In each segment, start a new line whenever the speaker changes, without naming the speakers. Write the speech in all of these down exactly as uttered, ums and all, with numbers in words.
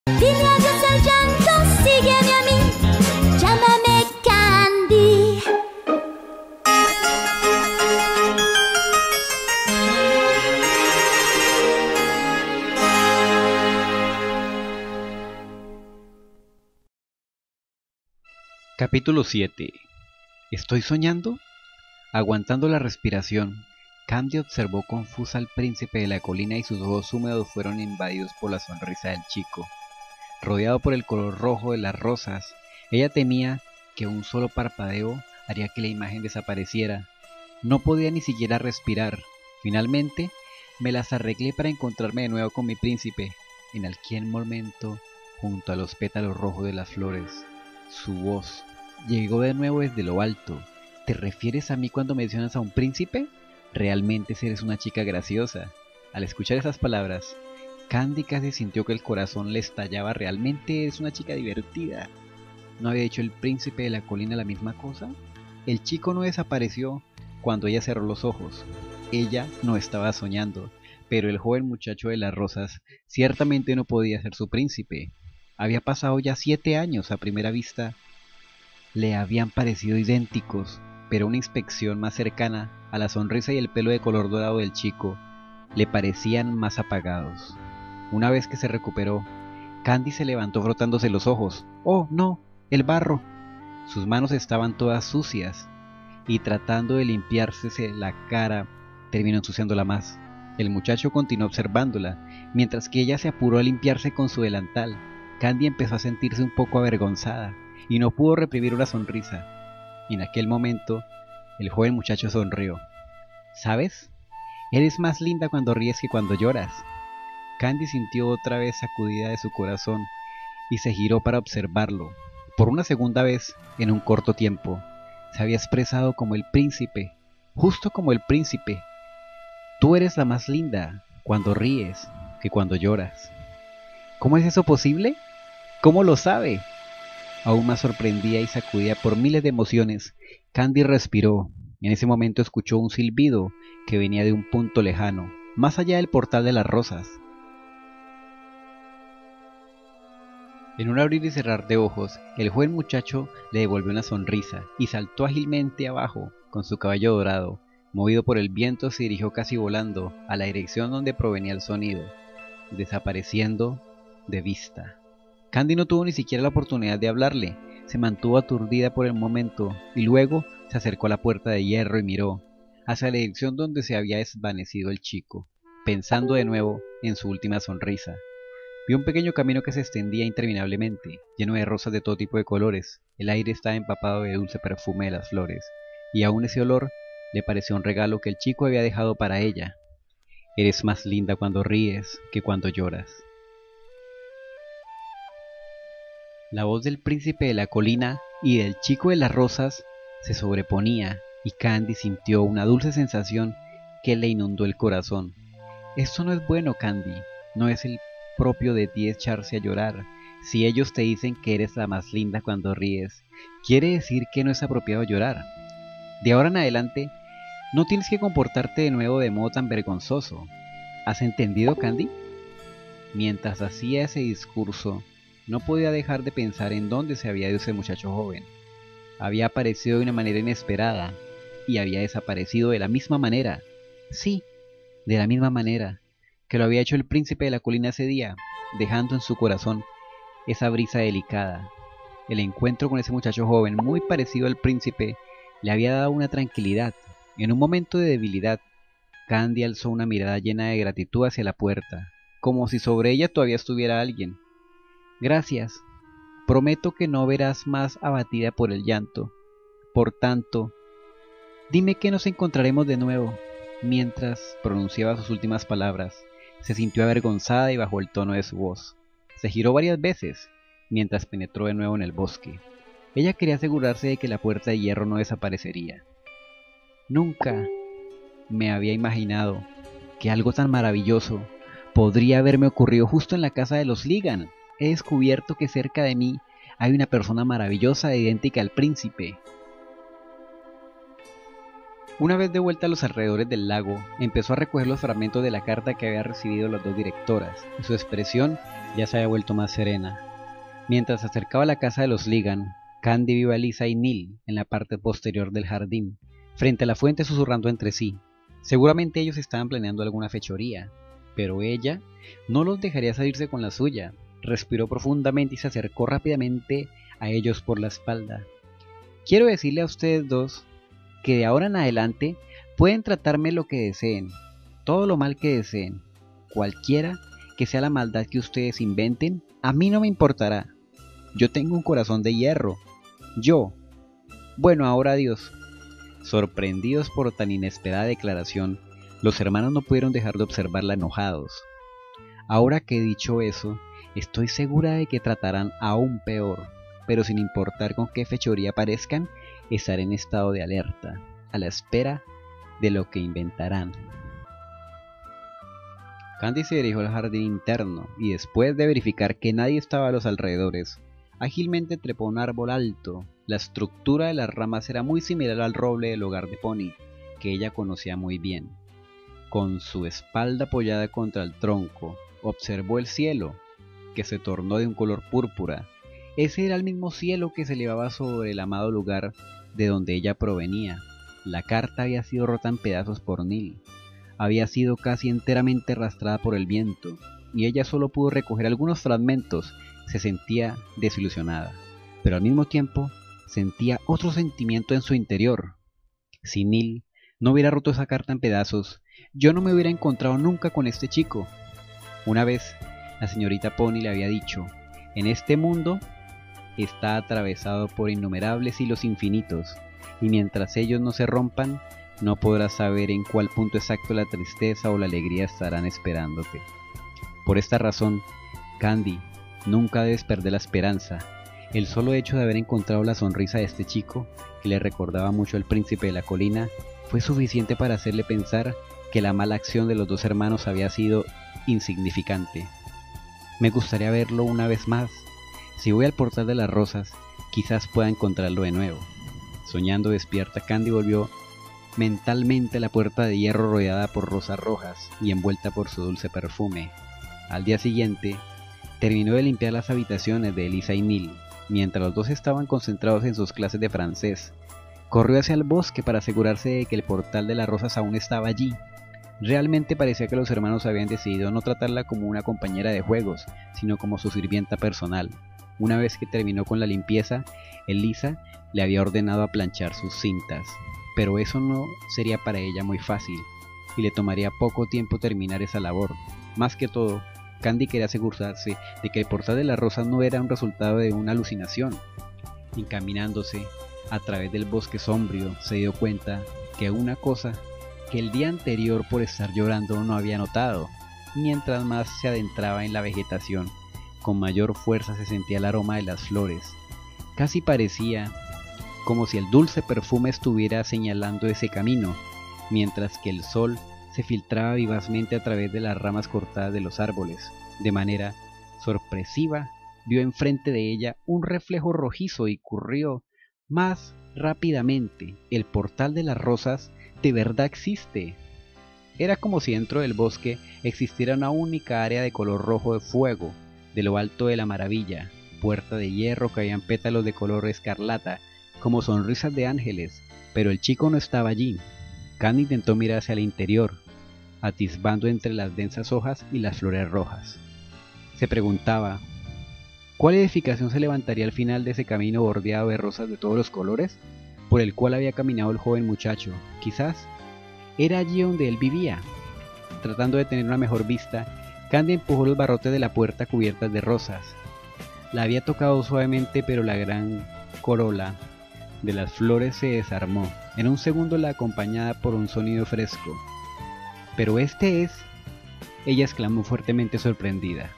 Dile adiós al llanto, sígueme a mí, llámame Candy.
Capítulo siete. ¿Estoy soñando? Aguantando la respiración, Candy observó confusa al príncipe de la colina y sus ojos húmedos fueron invadidos por la sonrisa del chico. Rodeado por el color rojo de las rosas, ella temía que un solo parpadeo haría que la imagen desapareciera. No podía ni siquiera respirar. Finalmente, me las arreglé para encontrarme de nuevo con mi príncipe, en aquel momento, junto a los pétalos rojos de las flores. Su voz llegó de nuevo desde lo alto. ¿Te refieres a mí cuando mencionas a un príncipe? Realmente eres una chica graciosa. Al escuchar esas palabras, Candy casi sintió que el corazón le estallaba. Realmente es una chica divertida. ¿No había dicho el príncipe de la colina la misma cosa? El chico no desapareció cuando ella cerró los ojos. Ella no estaba soñando, pero el joven muchacho de las rosas ciertamente no podía ser su príncipe. Había pasado ya siete años. A primera vista le habían parecido idénticos, pero una inspección más cercana a la sonrisa y el pelo de color dorado del chico le parecían más apagados. Una vez que se recuperó, Candy se levantó frotándose los ojos. ¡Oh, no! ¡El barro! Sus manos estaban todas sucias, y tratando de limpiarse la cara, terminó ensuciándola más. El muchacho continuó observándola, mientras que ella se apuró a limpiarse con su delantal. Candy empezó a sentirse un poco avergonzada, y no pudo reprimir una sonrisa. En aquel momento, el joven muchacho sonrió. ¿Sabes? Eres más linda cuando ríes que cuando lloras. Candy sintió otra vez sacudida de su corazón y se giró para observarlo. Por una segunda vez, en un corto tiempo, se había expresado como el príncipe, justo como el príncipe. Tú eres la más linda cuando ríes que cuando lloras. ¿Cómo es eso posible? ¿Cómo lo sabe? Aún más sorprendida y sacudida por miles de emociones, Candy respiró. En ese momento escuchó un silbido que venía de un punto lejano, más allá del portal de las rosas. En un abrir y cerrar de ojos, el joven muchacho le devolvió una sonrisa y saltó ágilmente abajo con su caballo dorado. Movido por el viento, se dirigió casi volando a la dirección donde provenía el sonido, desapareciendo de vista. Candy no tuvo ni siquiera la oportunidad de hablarle. Se mantuvo aturdida por el momento y luego se acercó a la puerta de hierro y miró hacia la dirección donde se había desvanecido el chico, pensando de nuevo en su última sonrisa. Vio un pequeño camino que se extendía interminablemente, lleno de rosas de todo tipo de colores. El aire estaba empapado de dulce perfume de las flores, y aún ese olor le pareció un regalo que el chico había dejado para ella. Eres más linda cuando ríes que cuando lloras. La voz del príncipe de la colina y del chico de las rosas se sobreponía, y Candy sintió una dulce sensación que le inundó el corazón. Esto no es bueno, Candy. No es el propio de ti echarse a llorar. Si ellos te dicen que eres la más linda cuando ríes, quiere decir que no es apropiado llorar. De ahora en adelante, no tienes que comportarte de nuevo de modo tan vergonzoso. ¿Has entendido, Candy? Mientras hacía ese discurso, no podía dejar de pensar en dónde se había ido ese muchacho joven. Había aparecido de una manera inesperada y había desaparecido de la misma manera. Sí, de la misma manera que lo había hecho el príncipe de la colina ese día, dejando en su corazón esa brisa delicada. El encuentro con ese muchacho joven, muy parecido al príncipe, le había dado una tranquilidad. En un momento de debilidad, Candy alzó una mirada llena de gratitud hacia la puerta, como si sobre ella todavía estuviera alguien. Gracias. Prometo que no verás más abatida por el llanto. Por tanto, dime que nos encontraremos de nuevo. Mientras pronunciaba sus últimas palabras, se sintió avergonzada y bajó el tono de su voz. Se giró varias veces, mientras penetró de nuevo en el bosque. Ella quería asegurarse de que la puerta de hierro no desaparecería. Nunca me había imaginado que algo tan maravilloso podría haberme ocurrido justo en la casa de los Ligan. He descubierto que cerca de mí hay una persona maravillosa e idéntica al príncipe. Una vez de vuelta a los alrededores del lago, empezó a recoger los fragmentos de la carta que había recibido las dos directoras, y su expresión ya se había vuelto más serena. Mientras se acercaba a la casa de los Ligan, Candy vio a Lisa y Neil en la parte posterior del jardín, frente a la fuente susurrando entre sí. Seguramente ellos estaban planeando alguna fechoría, pero ella no los dejaría salirse con la suya. Respiró profundamente y se acercó rápidamente a ellos por la espalda. Quiero decirle a ustedes dos que de ahora en adelante pueden tratarme lo que deseen, todo lo mal que deseen, cualquiera que sea la maldad que ustedes inventen, a mí no me importará. Yo tengo un corazón de hierro. Yo. Bueno, ahora adiós. Sorprendidos por tan inesperada declaración, los hermanos no pudieron dejar de observarla enojados. Ahora que he dicho eso, estoy segura de que tratarán aún peor, pero sin importar con qué fechoría aparezcan, estaré en estado de alerta, a la espera de lo que inventarán. Candy se dirigió al jardín interno y después de verificar que nadie estaba a los alrededores, ágilmente trepó a un árbol alto. La estructura de las ramas era muy similar al roble del hogar de Pony, que ella conocía muy bien. Con su espalda apoyada contra el tronco, observó el cielo, que se tornó de un color púrpura. Ese era el mismo cielo que se elevaba sobre el amado lugar de donde ella provenía. La carta había sido rota en pedazos por Neil. Había sido casi enteramente arrastrada por el viento, y ella solo pudo recoger algunos fragmentos. Se sentía desilusionada, pero al mismo tiempo sentía otro sentimiento en su interior. Si Neil no hubiera roto esa carta en pedazos, yo no me hubiera encontrado nunca con este chico. Una vez, la señorita Pony le había dicho, en este mundo está atravesado por innumerables hilos infinitos, y mientras ellos no se rompan, no podrás saber en cuál punto exacto la tristeza o la alegría estarán esperándote. Por esta razón, Candy, nunca debes perder la esperanza. El solo hecho de haber encontrado la sonrisa de este chico, que le recordaba mucho al príncipe de la colina, fue suficiente para hacerle pensar que la mala acción de los dos hermanos había sido insignificante. Me gustaría verlo una vez más. Si voy al portal de las rosas, quizás pueda encontrarlo de nuevo. Soñando despierta, Candy volvió mentalmente a la puerta de hierro rodeada por rosas rojas y envuelta por su dulce perfume. Al día siguiente, terminó de limpiar las habitaciones de Lisa y Neil, mientras los dos estaban concentrados en sus clases de francés. Corrió hacia el bosque para asegurarse de que el portal de las rosas aún estaba allí. Realmente parecía que los hermanos habían decidido no tratarla como una compañera de juegos, sino como su sirvienta personal. Una vez que terminó con la limpieza, Elisa le había ordenado a planchar sus cintas, pero eso no sería para ella muy fácil, y le tomaría poco tiempo terminar esa labor. Más que todo, Candy quería asegurarse de que el portal de las rosas no era un resultado de una alucinación. Encaminándose a través del bosque sombrío, se dio cuenta que una cosa que el día anterior por estar llorando no había notado. Mientras más se adentraba en la vegetación, con mayor fuerza se sentía el aroma de las flores. Casi parecía como si el dulce perfume estuviera señalando ese camino, mientras que el sol se filtraba vivazmente a través de las ramas cortadas de los árboles. De manera sorpresiva, vio enfrente de ella un reflejo rojizo y corrió más rápidamente. El portal de las rosas de verdad existe. Era como si dentro del bosque existiera una única área de color rojo de fuego, de lo alto de la maravilla, puerta de hierro que habían pétalos de color escarlata, como sonrisas de ángeles, pero el chico no estaba allí. Candy intentó mirar hacia el interior, atisbando entre las densas hojas y las flores rojas. Se preguntaba, ¿cuál edificación se levantaría al final de ese camino bordeado de rosas de todos los colores, por el cual había caminado el joven muchacho? Quizás era allí donde él vivía. Tratando de tener una mejor vista, Candy empujó los barrotes de la puerta cubiertas de rosas. La había tocado suavemente, pero la gran corola de las flores se desarmó. En un segundo la acompañaba por un sonido fresco. «¿Pero este es?», ella exclamó fuertemente sorprendida.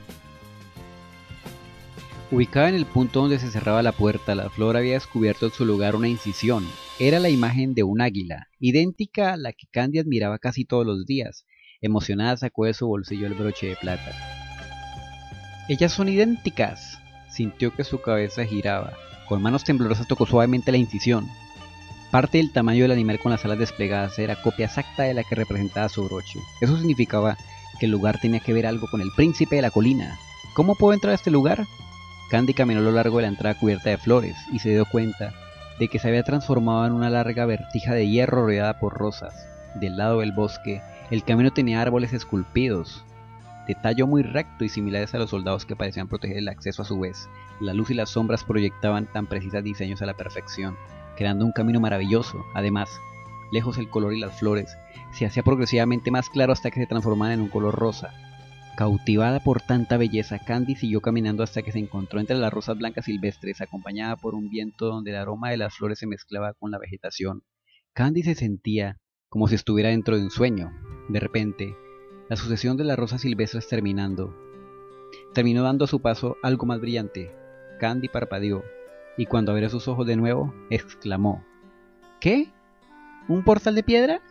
Ubicada en el punto donde se cerraba la puerta, la flor había descubierto en su lugar una incisión. Era la imagen de un águila, idéntica a la que Candy admiraba casi todos los días. Emocionada sacó de su bolsillo el broche de plata. «¡Ellas son idénticas!», sintió que su cabeza giraba. Con manos temblorosas tocó suavemente la incisión. Parte del tamaño del animal con las alas desplegadas era copia exacta de la que representaba su broche. Eso significaba que el lugar tenía que ver algo con el príncipe de la colina. ¿Cómo puedo entrar a este lugar? Candy caminó a lo largo de la entrada cubierta de flores y se dio cuenta de que se había transformado en una larga vertija de hierro rodeada por rosas. Del lado del bosque, el camino tenía árboles esculpidos, de tallo muy recto y similares a los soldados que parecían proteger el acceso a su vez. La luz y las sombras proyectaban tan precisas diseños a la perfección, creando un camino maravilloso. Además, lejos el color y las flores se hacía progresivamente más claro hasta que se transformaban en un color rosa. Cautivada por tanta belleza, Candy siguió caminando hasta que se encontró entre las rosas blancas silvestres, acompañada por un viento donde el aroma de las flores se mezclaba con la vegetación. Candy se sentía como si estuviera dentro de un sueño. De repente, la sucesión de las rosas silvestres terminando, terminó dando a su paso algo más brillante. Candy parpadeó, y cuando abrió sus ojos de nuevo, exclamó: ¿qué? ¿Un portal de piedra?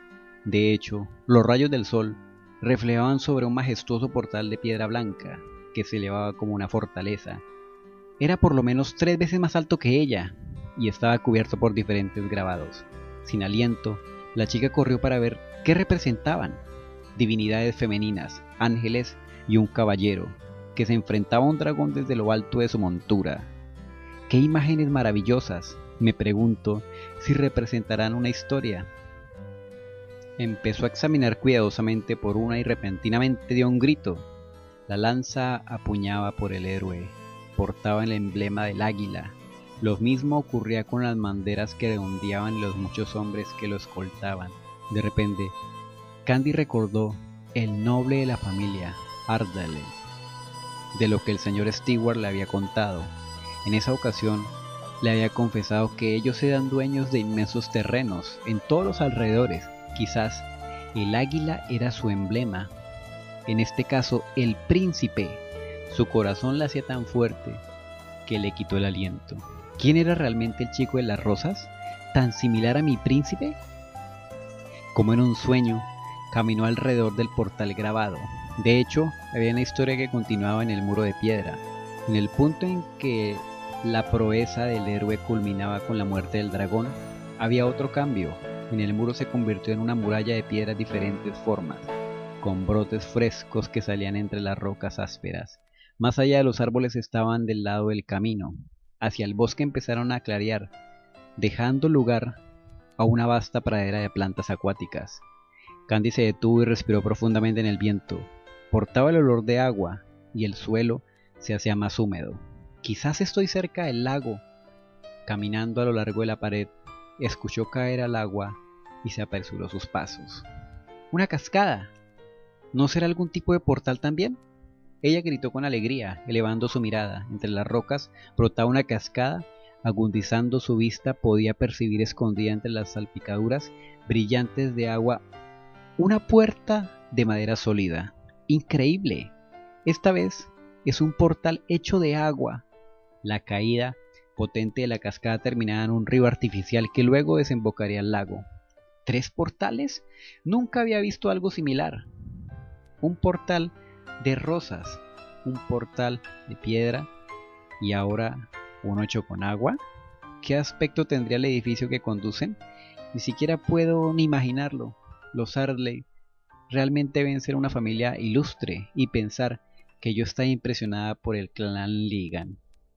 De hecho, los rayos del sol reflejaban sobre un majestuoso portal de piedra blanca, que se elevaba como una fortaleza. Era por lo menos tres veces más alto que ella, y estaba cubierto por diferentes grabados. Sin aliento, la chica corrió para ver qué representaban. Divinidades femeninas, ángeles y un caballero, que se enfrentaba a un dragón desde lo alto de su montura. ¡Qué imágenes maravillosas! Me pregunto si representarán una historia. Empezó a examinar cuidadosamente por una y repentinamente dio un grito. La lanza apuñaba por el héroe, portaba el emblema del águila. Lo mismo ocurría con las banderas que ondeaban y los muchos hombres que lo escoltaban. De repente, Candy recordó el noble de la familia, Ardalen, de lo que el señor Stewart le había contado. En esa ocasión, le había confesado que ellos eran dueños de inmensos terrenos en todos los alrededores. Quizás el águila era su emblema. En este caso, el príncipe. Su corazón la hacía tan fuerte que le quitó el aliento. ¿Quién era realmente el chico de las rosas? ¿Tan similar a mi príncipe? Como en un sueño, caminó alrededor del portal grabado. De hecho, había una historia que continuaba en el muro de piedra. En el punto en que la proeza del héroe culminaba con la muerte del dragón, había otro cambio. En el muro se convirtió en una muralla de piedras de diferentes formas, con brotes frescos que salían entre las rocas ásperas. Más allá de los árboles estaban del lado del camino. Hacia el bosque empezaron a clarear, dejando lugar a una vasta pradera de plantas acuáticas. Candy se detuvo y respiró profundamente en el viento. Portaba el olor de agua y el suelo se hacía más húmedo. Quizás estoy cerca del lago. Caminando a lo largo de la pared, escuchó caer al agua y se apresuró sus pasos. ¡Una cascada! ¿No será algún tipo de portal también? Ella gritó con alegría, elevando su mirada. Entre las rocas brotaba una cascada. Agudizando su vista, podía percibir escondida entre las salpicaduras brillantes de agua una puerta de madera sólida. ¡Increíble! Esta vez es un portal hecho de agua. La caída potente de la cascada terminaba en un río artificial que luego desembocaría al lago. ¿Tres portales? Nunca había visto algo similar. Un portal de rosas, un portal de piedra y ahora uno hecho con agua. ¿Qué aspecto tendría el edificio que conducen? Ni siquiera puedo ni imaginarlo. Los Ardley realmente deben ser una familia ilustre, y pensar que yo estaba impresionada por el clan Ligan.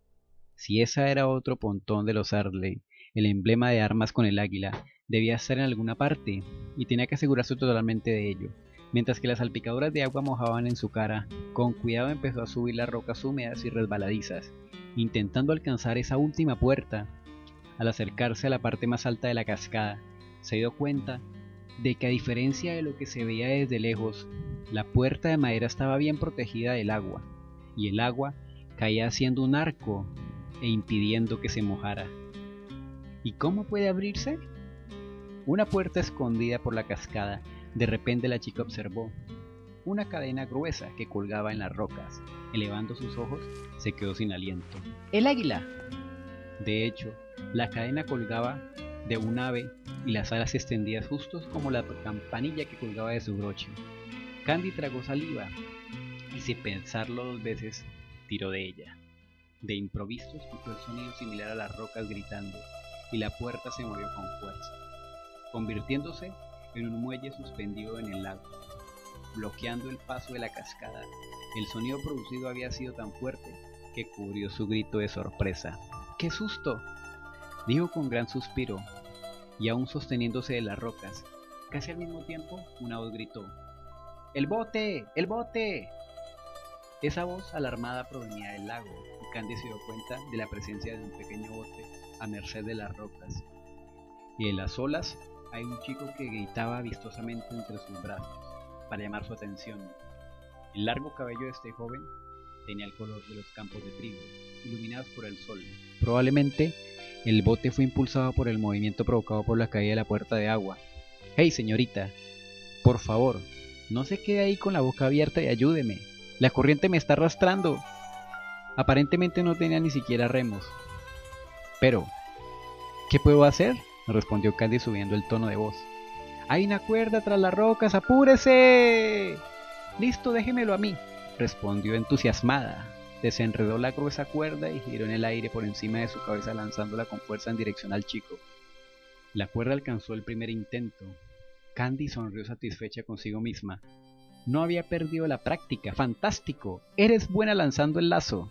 Si esa era otro pontón de los Ardley, el emblema de armas con el águila debía estar en alguna parte, y tenía que asegurarse totalmente de ello. Mientras que las salpicaduras de agua mojaban en su cara, con cuidado empezó a subir las rocas húmedas y resbaladizas, intentando alcanzar esa última puerta. Al acercarse a la parte más alta de la cascada, se dio cuenta de que, a diferencia de lo que se veía desde lejos, la puerta de madera estaba bien protegida del agua, y el agua caía haciendo un arco e impidiendo que se mojara. ¿Y cómo puede abrirse? Una puerta escondida por la cascada. De repente la chica observó una cadena gruesa que colgaba en las rocas. Elevando sus ojos, se quedó sin aliento. ¡El águila! De hecho, la cadena colgaba de un ave y las alas extendidas justos como la campanilla que colgaba de su broche. Candy tragó saliva y, sin pensarlo dos veces, tiró de ella. De improviso escuchó el sonido similar a las rocas gritando, y la puerta se movió con fuerza, convirtiéndose en un muelle suspendido en el lago, bloqueando el paso de la cascada. El sonido producido había sido tan fuerte que cubrió su grito de sorpresa. ¡Qué susto!, dijo con gran suspiro, y aún sosteniéndose de las rocas. Casi al mismo tiempo, una voz gritó: ¡El bote! ¡El bote! Esa voz alarmada provenía del lago, y Candy se dio cuenta de la presencia de un pequeño bote a merced de las rocas. Y en las olas hay un chico que gritaba vistosamente entre sus brazos, para llamar su atención. El largo cabello de este joven tenía el color de los campos de trigo, iluminados por el sol. Probablemente el bote fue impulsado por el movimiento provocado por la caída de la puerta de agua. «Hey, señorita, por favor, no se quede ahí con la boca abierta y ayúdeme. La corriente me está arrastrando». Aparentemente no tenía ni siquiera remos. «Pero, ¿qué puedo hacer?», respondió Candy subiendo el tono de voz. «Hay una cuerda tras las rocas, ¡apúrese!». «Listo, déjemelo a mí», respondió entusiasmada. Desenredó la gruesa cuerda y giró en el aire por encima de su cabeza, lanzándola con fuerza en dirección al chico. La cuerda alcanzó el primer intento. Candy sonrió satisfecha consigo misma. No había perdido la práctica. ¡Fantástico! Eres buena lanzando el lazo.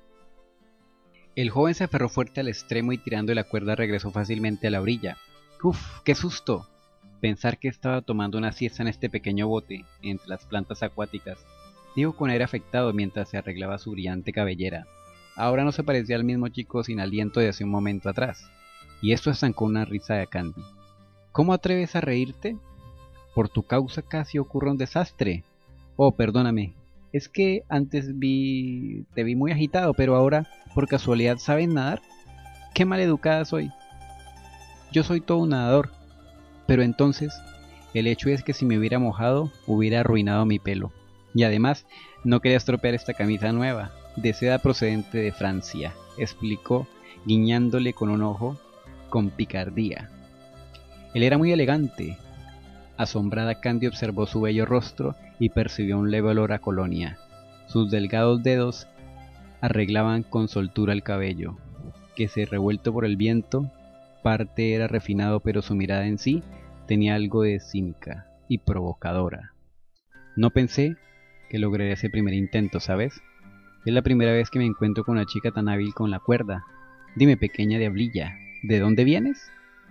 El joven se aferró fuerte al extremo y tirando de la cuerda regresó fácilmente a la orilla. ¡Uf! ¡Qué susto! Pensar que estaba tomando una siesta en este pequeño bote, entre las plantas acuáticas, dijo con aire afectado mientras se arreglaba su brillante cabellera. Ahora no se parecía al mismo chico sin aliento de hace un momento atrás, y esto estancó una risa de Candy. ¿Cómo atreves a reírte? Por tu causa casi ocurre un desastre. Oh, perdóname, es que antes vi... te vi muy agitado, pero ahora, por casualidad, ¿sabes nadar? ¡Qué maleducada soy! Yo soy todo un nadador. Pero entonces, el hecho es que si me hubiera mojado, hubiera arruinado mi pelo. Y además, no quería estropear esta camisa nueva, de seda procedente de Francia, explicó, guiñándole con un ojo, con picardía. Él era muy elegante. Asombrada, Candy observó su bello rostro y percibió un leve olor a colonia. Sus delgados dedos arreglaban con soltura el cabello, que se revuelto por el viento, parte era refinado, pero su mirada en sí tenía algo de cínica y provocadora. No pensé que lograría ese primer intento, ¿sabes? Es la primera vez que me encuentro con una chica tan hábil con la cuerda. Dime, pequeña diablilla, ¿de dónde vienes?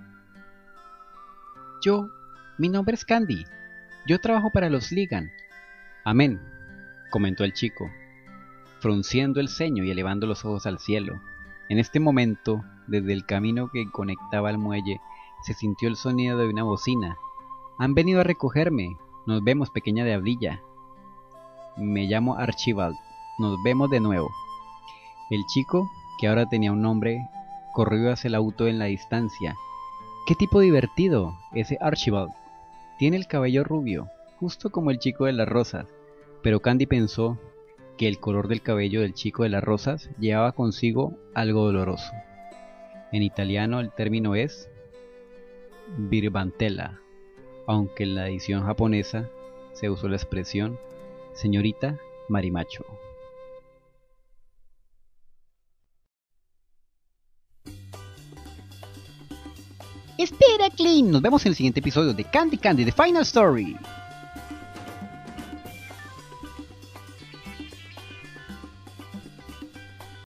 Yo, mi nombre es Candy. Yo trabajo para los Ligan. Amén, comentó el chico, frunciendo el ceño y elevando los ojos al cielo. En este momento, desde el camino que conectaba al muelle, se sintió el sonido de una bocina. Han venido a recogerme. Nos vemos, pequeña diablilla. Me llamo Archibald. Nos vemos de nuevo. El chico, que ahora tenía un nombre, corrió hacia el auto en la distancia. ¡Qué tipo divertido, ese Archibald! Tiene el cabello rubio, justo como el chico de las rosas, pero Candy pensó que el color del cabello del chico de las rosas llevaba consigo algo doloroso. En italiano el término es birbantella, aunque en la edición japonesa se usó la expresión señorita marimacho. Espera, Clint, nos vemos en el siguiente episodio de Candy Candy The Final Story.